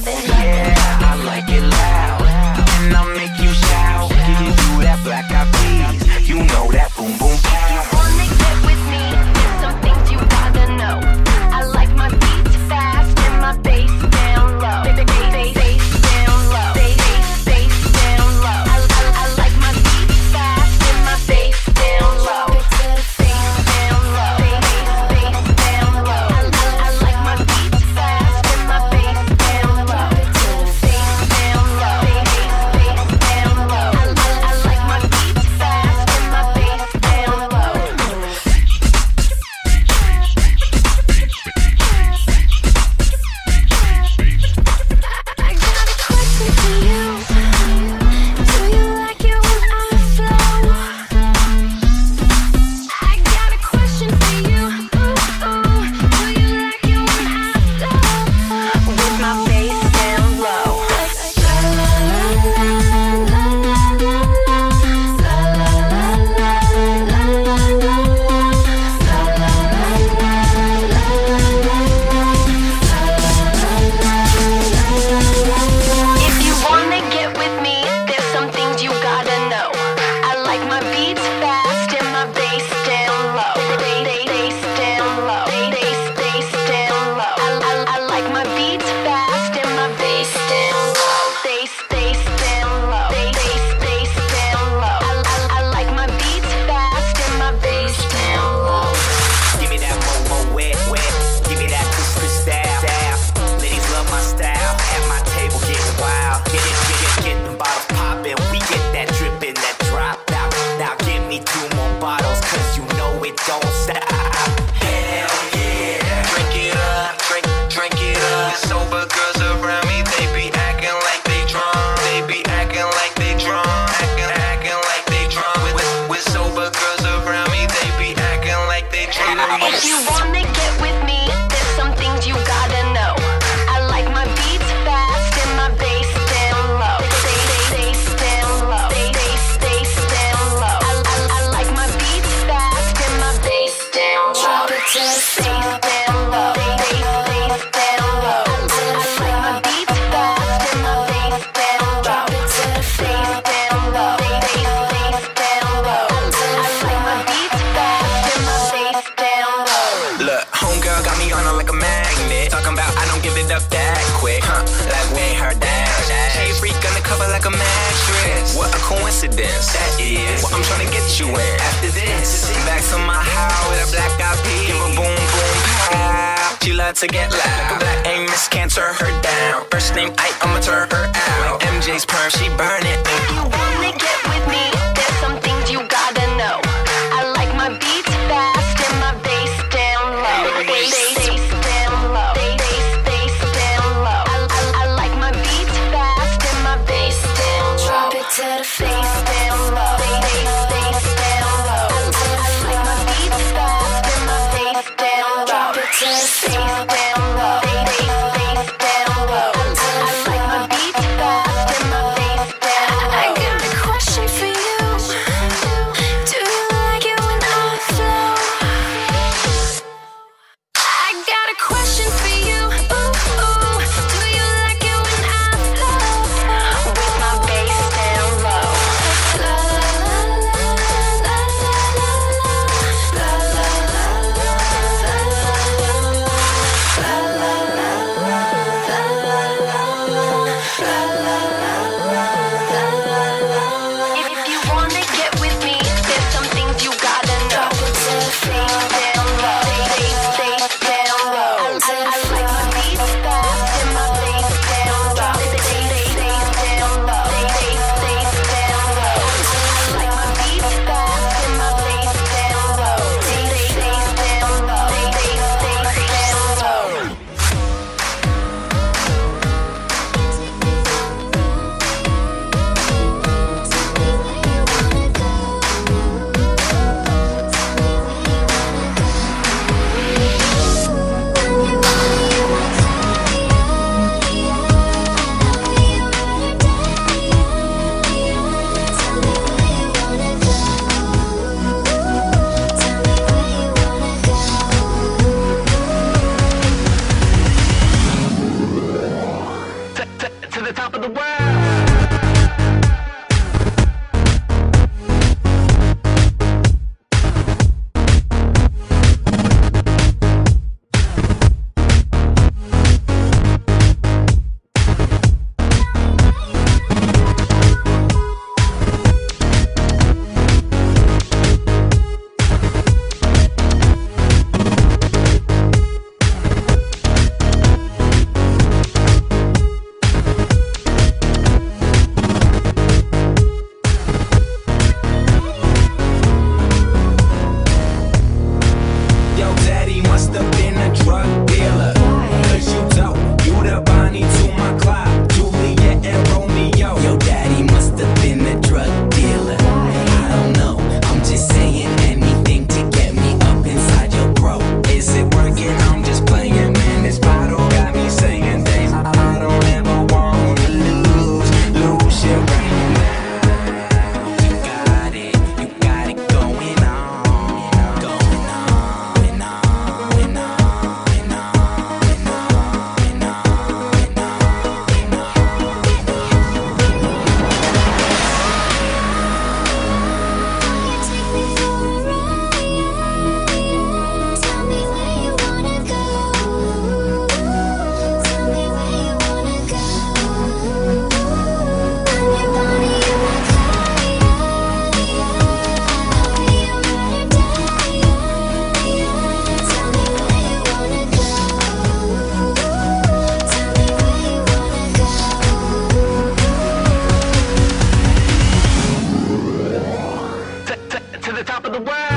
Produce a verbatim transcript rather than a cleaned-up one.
then yeah, I like it loud, and I'll make you shout. Give you that black eyed peas, you know that boom boom pow. You wanna get with me? There's some things you gotta know. I like my beats fast and my bass down low. Bass, bass, bass down low. Bass, bass, bass down low. I, I, I like my beats fast and my bass down low. Bass down low. Bass, bass down low. I, I, I like my beats fast and my bass down low. Bass down low. Bass, bass down low. I, I, I like my beats fast and my bass down low. I got a question for you. Do you like it when I flow? I got a question for you. Ooh, ooh. Do you like it when I flow? With my bass down low. La la la la la la la la If you wanna get with me, there's some things you gotta know. I like my beats fast and my bass down low. Bass, bass down low. Bass, bass down low. I, I, I like my beats fast and my bass down low. Bass, bass down low. Bass, bass down low. I, I, I like my beats fast and my bass down low. Give me that mo mo wet wet, give me that Chris Chris style style. Ladies love my style, at my table getting wild. Get it, get it, get them bottles poppin'. We get that drippin', that drop out. Now give me two more bottles, cause you know it don't stop. Hell yeah, drink it up, drink, drink it up. The sober girls around me, they be acting like they drunk. They be acting like they drunk, acting, acting like they drunk. With, with sober girls around me, they be acting like they drunk. If you wanna get with me, there's some things you gotta know. I like my beats fast and my bass down low. Bass, bass down low. Bass, bass down low. I, I, I like my beats fast and my bass down low. Drop it to the bass down low. Bass, bass down low. I, I like my beats fast and my bass down low. Drop it to the bass down low. Bass, bass down low. I like my beats fast and my bass down low. Look, homegirl got me on her like a magnet. Talking about I don't give it up that quick, huh? Like we ain't heard that. She a freak undercover like a mattress. What a coincidence that is. What I'm trying to get you in after this. Back to my house with a black eyed pea. Give a boom boom pow. She love to get loud. Like a black Amos, can't turn her down. First name I, I'ma turn her out. Like M J's perm, she burn it. If you wanna get with me, there's some things you gotta know. I like my beats fast and my bass down low. Bass, bass down low. Bass, bass down low. I, I, I like my beats fast and my bass down low. Drop it to the bass down low. Bass, bass down low. I, I like my beats fast and my bass down low. Drop it to the bass down low. Bass, bass down low. I, I like my beats fast and my bass down low. I got a question top of the world.